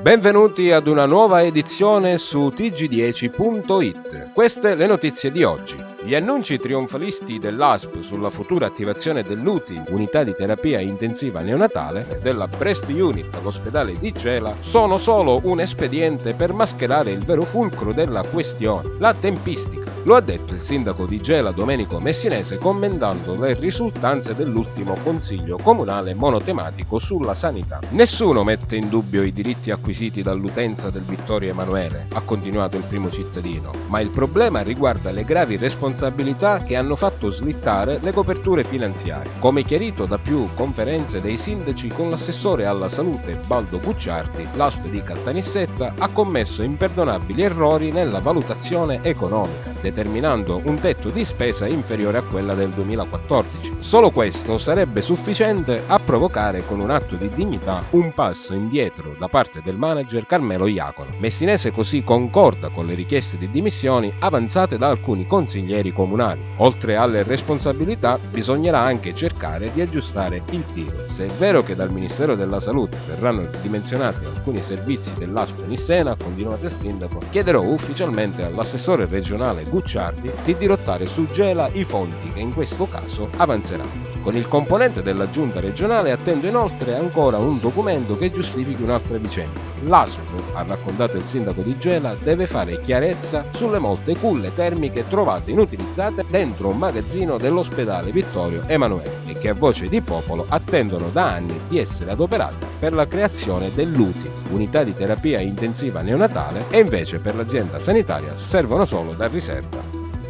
Benvenuti ad una nuova edizione su TG10.it. Queste le notizie di oggi. Gli annunci trionfalisti dell'ASP sulla futura attivazione dell'UTI, unità di terapia intensiva neonatale, e della Breast Unit all'ospedale di Gela sono solo un espediente per mascherare il vero fulcro della questione, la tempistica. Lo ha detto il sindaco di Gela Domenico Messinese commentando le risultanze dell'ultimo consiglio comunale monotematico sulla sanità. Nessuno mette in dubbio i diritti acquisiti dall'utenza del Vittorio Emanuele, ha continuato il primo cittadino, ma il problema riguarda le gravi responsabilità che hanno fatto slittare le coperture finanziarie. Come chiarito da più conferenze dei sindaci con l'assessore alla salute Baldo Gucciardi, l'ASP di Caltanissetta ha commesso imperdonabili errori nella valutazione economica, determinando un tetto di spesa inferiore a quella del 2014. Solo questo sarebbe sufficiente a provocare con un atto di dignità un passo indietro da parte del manager Carmelo Iacono. Messinese così concorda con le richieste di dimissioni avanzate da alcuni consiglieri comunali. Oltre alle responsabilità bisognerà anche cercare di aggiustare il tiro. Se è vero che dal Ministero della Salute verranno ridimensionati alcuni servizi dell'ASP Nissena, ha continuato il sindaco, chiederò ufficialmente all'assessore regionale Gucciardi di dirottare su Gela i fondi che in questo caso avanzeranno. Con il componente della giunta regionale attendo inoltre ancora un documento che giustifichi un'altra vicenda. L'ASP, ha raccontato il sindaco di Gela, deve fare chiarezza sulle molte culle termiche trovate inutilizzate dentro un magazzino dell'ospedale Vittorio Emanuele e che a voce di popolo attendono da anni di essere adoperate per la creazione dell'UTI, unità di terapia intensiva neonatale, e invece per l'azienda sanitaria servono solo da riserva.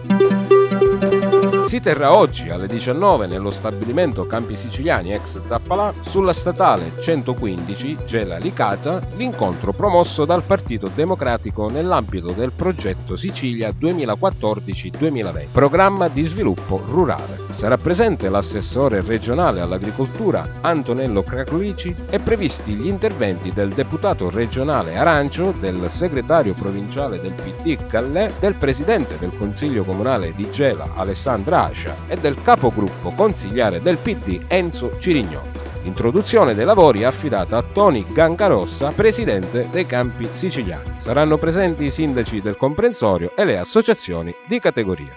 Si terrà oggi alle 19 nello stabilimento Campi Siciliani ex Zappalà sulla statale 115 Gela Licata l'incontro promosso dal Partito Democratico nell'ambito del progetto Sicilia 2014-2020, programma di sviluppo rurale. Sarà presente l'assessore regionale all'agricoltura Antonello Cracolici e previsti gli interventi del deputato regionale Arancio, del segretario provinciale del PD Gallè, del presidente del Consiglio Comunale di Gela Alessandra Ascia e del capogruppo consigliare del PD Enzo Cirignotto. L'introduzione dei lavori è affidata a Toni Gancarossa, presidente dei Campi Siciliani. Saranno presenti i sindaci del comprensorio e le associazioni di categoria.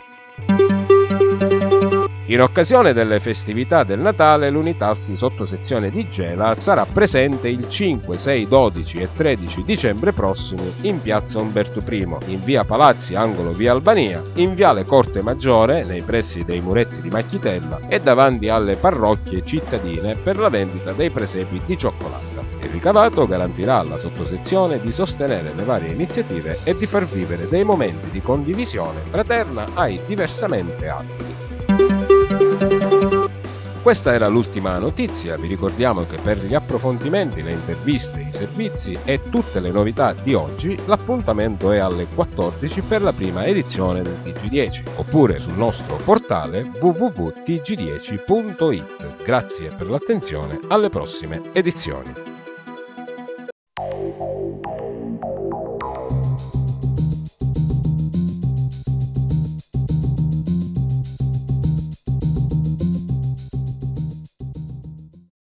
In occasione delle festività del Natale, l'Unitas sottosezione di Gela sarà presente il 5, 6, 12 e 13 dicembre prossimi in piazza Umberto I, in via Palazzi, angolo via Albania, in viale Corte Maggiore, nei pressi dei muretti di Macchitella e davanti alle parrocchie cittadine per la vendita dei presepi di cioccolata. Il ricavato garantirà alla sottosezione di sostenere le varie iniziative e di far vivere dei momenti di condivisione fraterna ai diversamente abili. Questa era l'ultima notizia, vi ricordiamo che per gli approfondimenti, le interviste, i servizi e tutte le novità di oggi l'appuntamento è alle 14 per la prima edizione del TG10 oppure sul nostro portale www.tg10.it. Grazie per l'attenzione, alle prossime edizioni.